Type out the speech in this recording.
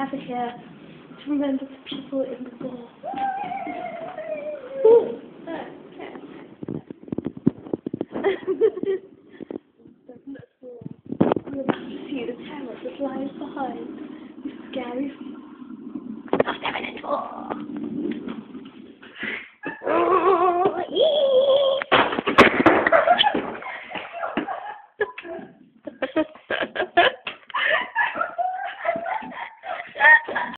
have it here to remember the people in the war. Ooh, okay. I'm about to see the terror that lies behind this scary